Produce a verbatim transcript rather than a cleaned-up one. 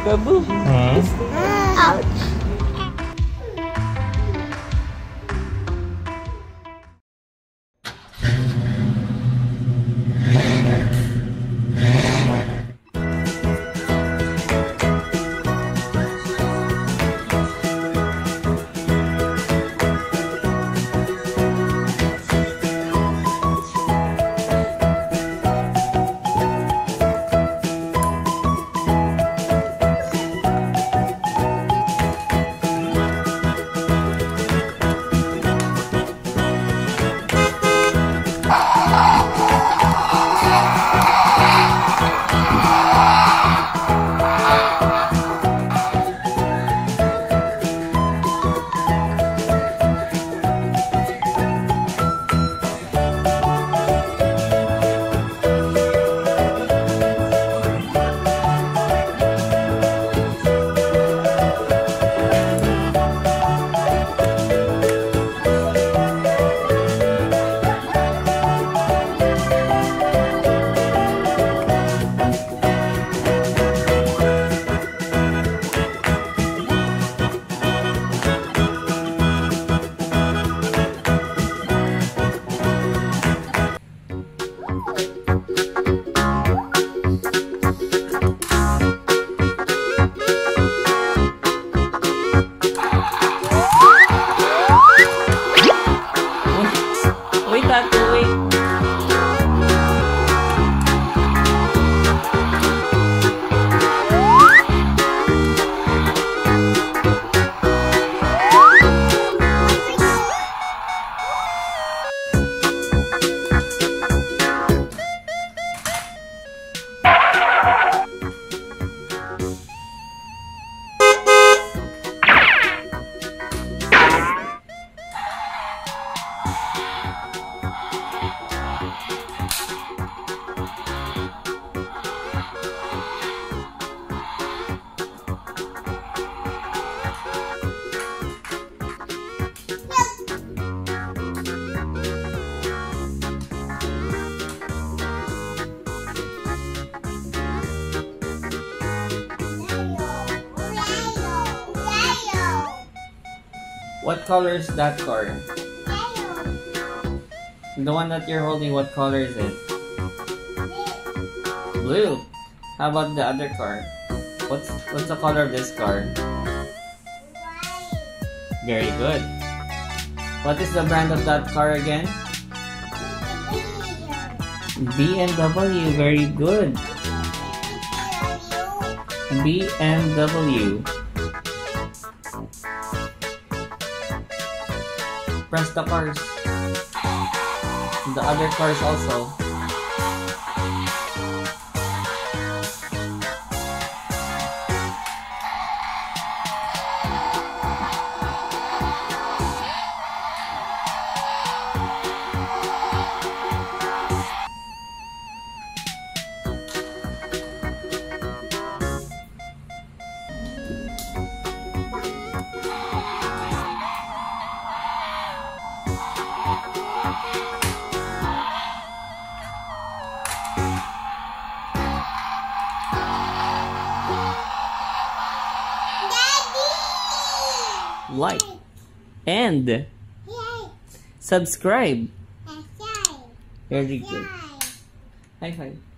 Kaboom! Hmm? Ouch. What color is that car? The one that you're holding, what color is it? Blue. How about the other car? What's what's the color of this car? Very good. What is the brand of that car again? B M W. Very good. B M W. Press the cars. The other cars also. Like and subscribe. Very good. High five.